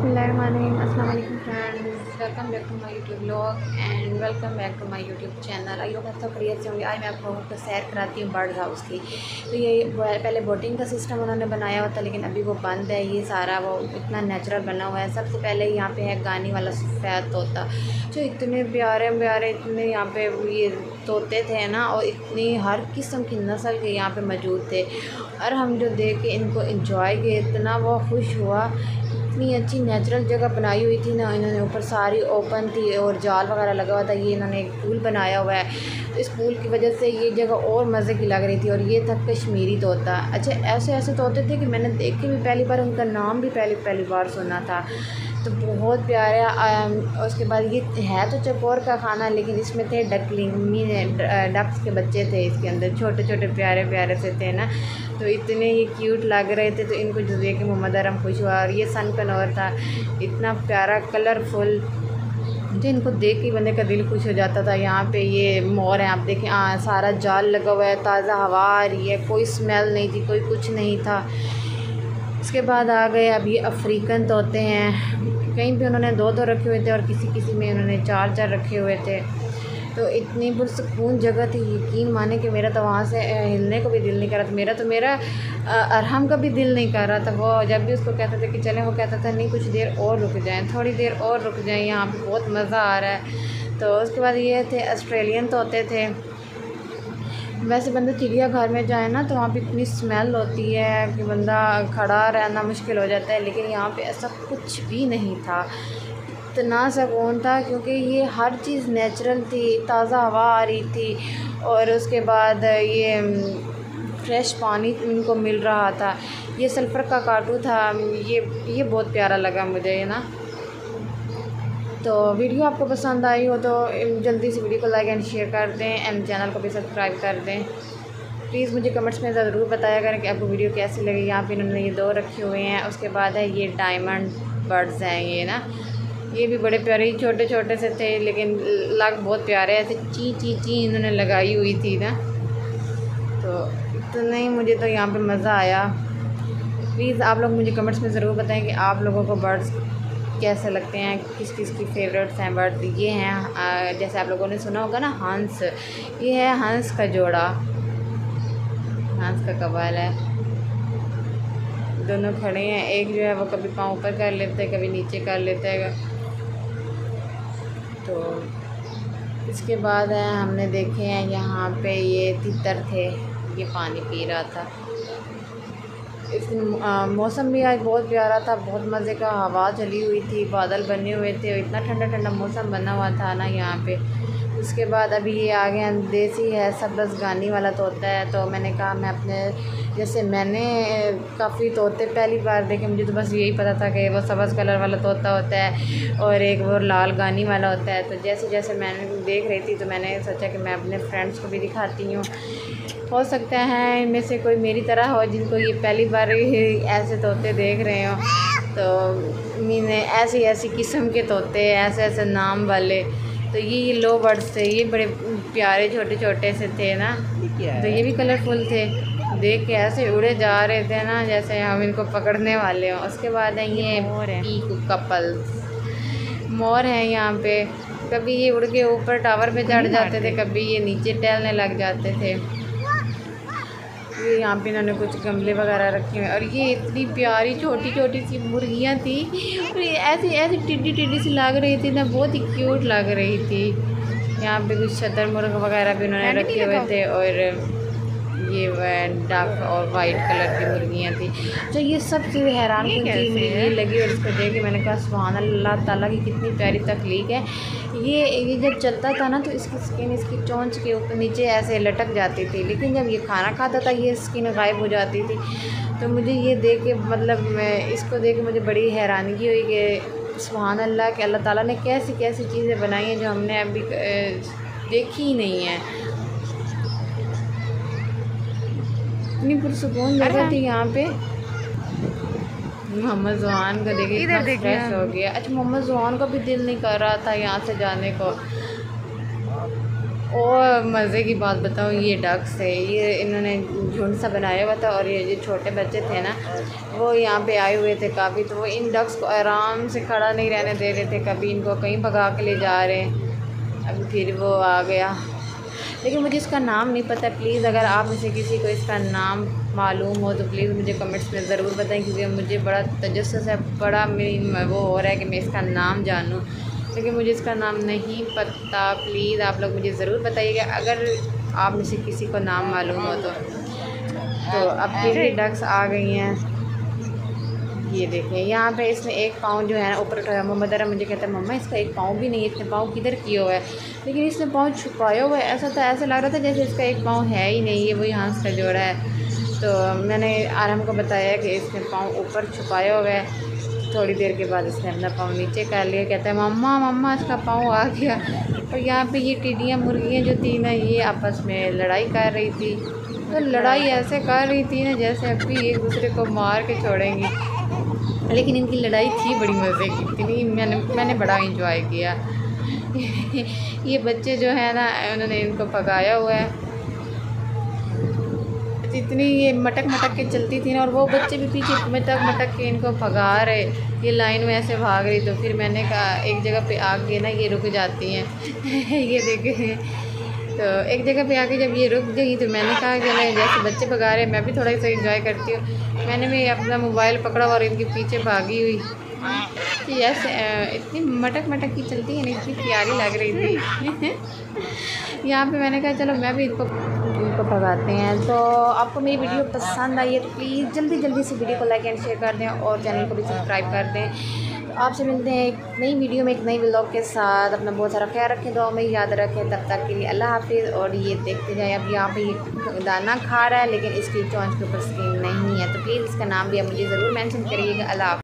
बिस्मिल्लाहिर्रहमानिर्रहीम। अस्सलाम वालेकुम friends, welcome back to my YouTube blog and welcome back to my YouTube channel. I hope आप सब खैरियत से होंगे। आज मैं आप लोगों को सैर कराती हूँ बर्ड हाउस की। तो ये पहले बोटिंग का सिस्टम उन्होंने बनाया हुआ था, लेकिन अभी वो बंद है। ये सारा वो इतना नेचुरल बना हुआ है। सबसे पहले यहाँ पे है गानी वाला सफ़ेद तोता, जो इतने प्यारे प्यारे इतने यहाँ पे ये तोते थे ना, और इतनी हर किस्म की नस्ल के यहाँ पे मौजूद थे। और हम जो देख के इनको इंजॉय किए, इतना वो खुश हुआ। इतनी अच्छी नेचुरल जगह बनाई हुई थी ना इन्होंने, ऊपर सारी ओपन थी और जाल वगैरह लगा हुआ था। ये इन्होंने एक पूल बनाया हुआ है, तो इस पूल की वजह से ये जगह और मज़े की लग रही थी। और ये था कश्मीरी तोता। अच्छा, ऐसे ऐसे तोते थे कि मैंने देख के भी पहली बार, उनका नाम भी पहली बार सुना था। तो बहुत प्यारा। उसके बाद ये है तो चकोर का खाना, लेकिन इसमें थे डकलिंग, डक्स के बच्चे थे इसके अंदर, छोटे छोटे प्यारे प्यारे से थे ना। तो इतने ही क्यूट लग रहे थे, तो इनको जो देख के मोहम्मद अरम खुश हुआ। और ये सन कनौर था, इतना प्यारा कलरफुल, तो इनको देख के बंदे का दिल खुश हो जाता था। यहाँ पे ये मोर है, आप देखें, सारा जाल लगा हुआ है, ताज़ा हवा आ रही है, कोई स्मेल नहीं थी, कोई कुछ नहीं था। इसके बाद आ गए अब ये अफ्रीकन तोते हैं। कहीं पे उन्होंने दो रखे हुए थे और किसी में उन्होंने चार रखे हुए थे। तो इतनी पुरसकून जगह थी, यकीन माने कि मेरा तो वहाँ से हिलने को भी दिल नहीं कर रहा था। मेरा अरहम का भी दिल नहीं कर रहा था। वो जब भी उसको कहते थे कि चलें, वो कहता था नहीं, कुछ देर और रुक जाएं, थोड़ी देर और रुक जाएं, यहाँ पे बहुत मज़ा आ रहा है। तो उसके बाद ये थे ऑस्ट्रेलियन तोते थे। वैसे बंदा चिड़ियाघर में जाए ना, तो वहाँ पे इतनी स्मेल होती है कि बंदा खड़ा रहना मुश्किल हो जाता है, लेकिन यहाँ पे ऐसा कुछ भी नहीं था। इतना सुकून था, क्योंकि ये हर चीज़ नेचुरल थी, ताज़ा हवा आ रही थी, और उसके बाद ये फ्रेश पानी इनको मिल रहा था। ये सल्फ़र का काटू था, ये बहुत प्यारा लगा मुझे, है ना। तो वीडियो आपको पसंद आई हो तो जल्दी से वीडियो को लाइक एंड शेयर कर दें, एंड चैनल को भी सब्सक्राइब कर दें। प्लीज़ मुझे कमेंट्स में ज़रूर बताया करें कि आपको वीडियो कैसी लगी। यहाँ पे इन्होंने ये दो रखे हुए हैं। उसके बाद है ये डायमंड बर्ड्स हैं, ये ना, ये भी बड़े प्यारे छोटे छोटे से थे, लेकिन लग बहुत प्यारे ऐसे ची ची ची इन्होंने लगाई हुई थी ना। तो नहीं, मुझे तो यहाँ पे मज़ा आया। प्लीज़ आप लोग मुझे कमेंट्स में ज़रूर बताएं कि आप लोगों को बर्ड्स कैसे लगते हैं, किस किस की फेवरेट्स हैं बर्ड। ये हैं, जैसे आप लोगों ने सुना होगा ना, हंस। ये है हंस का जोड़ा, हंस का कबाल है। दोनों खड़े हैं। एक जो है वो कभी पाँव ऊपर कर लेते हैं, कभी नीचे कर लेते हैं। तो इसके बाद है, हमने देखे हैं यहाँ पे ये तितर थे, ये पानी पी रहा था। इस मौसम भी आज बहुत प्यारा था, बहुत मज़े का, हवा चली हुई थी, बादल बने हुए थे, इतना ठंडा ठंडा मौसम बना हुआ था ना यहाँ पे। उसके बाद अभी ये आ गए देसी है, सब्ज़ गानी वाला तोता है। तो मैंने कहा मैं अपने, जैसे मैंने काफ़ी तोते पहली बार देखे, मुझे तो बस यही पता था कि वो सब्ज़ कलर वाला तोता होता है और एक वो लाल गानी वाला होता है। तो जैसे जैसे मैंने देख रही थी, तो मैंने सोचा कि मैं अपने फ्रेंड्स को भी दिखाती हूँ। हो सकता है इनमें से कोई मेरी तरह हो, जिनको ये पहली बार ऐसे तोते देख रहे हो। तो मैंने ऐसी किस्म के तोते, ऐसे ऐसे नाम वाले, तो ये लो बर्ड्स थे। ये बड़े प्यारे छोटे छोटे से थे ना, तो ये भी कलरफुल थे। देख के ऐसे उड़े जा रहे थे ना, जैसे हम इनको पकड़ने वाले हों। उसके बाद है ये पीकू कपल्स, मोर हैं यहाँ पे। कभी ये उड़ के ऊपर टावर पे चढ़ जाते थे, कभी ये नीचे टहलने लग जाते थे। ये यहाँ पे इन्होंने कुछ गमले वगैरह रखे हुए हैं। और ये इतनी प्यारी छोटी छोटी सी मुर्गियाँ थी, और ये ऐसी टिड्डी सी लग रही थी ना, बहुत ही क्यूट लग रही थी। यहाँ पे कुछ शतरमुर्ग वगैरह भी उन्होंने रखे हुए थे, और ये डार्क और वाइट कलर की मुर्गियाँ थी। तो ये सब चीज़ हैरान कुन चीज़ मुझे ये लगी, और इसको देख के मैंने कहा सुभान अल्लाह ताला की कितनी प्यारी तख्लीक है। ये जब चलता था ना, तो इसकी स्किन इसकी चोंच के ऊपर नीचे ऐसे लटक जाती थी, लेकिन जब ये खाना खाता था, ये स्किन गायब हो जाती थी। तो मुझे ये देख के, मतलब मैं इसको देख के मुझे बड़ी हैरानगी हुई कि सुभान अल्लाह कि अल्लाह ताला ने कैसी कैसी चीज़ें बनाई हैं जो हमने अभी देखी ही नहीं है। इतनी पुरसुकून जगह थी यहाँ पे। मोहम्मद जुहान का देखिए इतना फ्रेश हो गया। अच्छा, मोहम्मद जुहान का भी दिल नहीं कर रहा था यहाँ से जाने को। और मज़े की बात बताऊँ, ये डक्स है, ये इन्होंने झुंड सा बनाया हुआ था और ये जो छोटे बच्चे थे ना वो यहाँ पे आए हुए थे काफ़ी, तो वो इन डक्स को आराम से खड़ा नहीं रहने दे रहे थे, कभी इनको कहीं भगा के ले जा रहे हैं। अभी फिर वो आ गया, लेकिन मुझे इसका नाम नहीं पता। प्लीज़ अगर आप में से किसी को इसका नाम मालूम हो तो प्लीज़ मुझे कमेंट्स में ज़रूर बताएं, क्योंकि मुझे बड़ा तजस्सुस है, बड़ा मेरी वो हो रहा है कि मैं इसका नाम जानूं, लेकिन मुझे इसका नाम नहीं पता। प्लीज़ आप लोग मुझे ज़रूर बताइएगा अगर आप में से किसी को नाम मालूम हो तो अब फिर भी डक्स आ गई हैं। ये देखें यहाँ पे इसने एक पाँव जो है ना ऊपर उठाया। मोहम्मद अरा मुझे कहता है मम्मा इसका एक पाँव भी नहीं है, इसने पाँव किधर किया हुआ है, लेकिन इसने पाँव छुपाया हुआ है। ऐसा लग रहा था जैसे इसका एक पाँव है ही नहीं, ये वही हाथ का जोड़ा है। तो मैंने आराम को बताया कि इसने पाँव ऊपर छुपाया हुआ है। थोड़ी देर के बाद इसने अपना पाँव नीचे कर लिया, कहता है मम्मा मम्मा इसका पाँव आ गया। और यहाँ पे ये टिड्डियाँ मुर्गियाँ जो थी ना ये आपस में लड़ाई कर रही थी, तो लड़ाई ऐसे कर रही थी ना जैसे अभी एक दूसरे को मार के छोड़ेंगी, लेकिन इनकी लड़ाई थी बड़ी मज़े की, इतनी मैंने बड़ा इंजॉय किया। ये बच्चे जो है ना उन्होंने इनको पकाया हुआ है, इतनी ये मटक मटक के चलती थी ना, और वो बच्चे भी पीछे मटक मटक के इनको भगा रहे, ये लाइन में ऐसे भाग रही। तो फिर मैंने कहा एक जगह पे आके ना ये रुक जाती हैं। ये देखे, तो एक जगह पे आके जब ये रुक गई तो मैंने कहा कि मैं जैसे बच्चे भगा रहे मैं भी थोड़ा सा इंजॉय करती हूँ। मैंने भी अपना मोबाइल पकड़ा और इनके पीछे भागी हुई कि ऐसे इतनी मटक मटक की चलती है ना, इतनी प्यारी लग रही थी। यहाँ पे मैंने कहा चलो मैं भी इनको भगाते हैं। तो आपको मेरी वीडियो पसंद आई है तो प्लीज़ जल्दी जल्दी से वीडियो को लाइक एंड शेयर कर दें और चैनल को भी सब्सक्राइब कर दें। तो आपसे मिलते हैं एक नई वीडियो में एक नई व्लॉग के साथ। अपना बहुत सारा ख्याल रखें, दुआ में याद रखें। तब तक के लिए अल्लाह हाफिज़। और ये देखते जाएँ, अब यहाँ पे ये दाना खा रहा है लेकिन इसकी चोंच के ऊपर स्किन नहीं है, तो प्लीज़ इसका नाम भी आप मुझे ज़रूर मेंशन करिएगा। अल्लाह।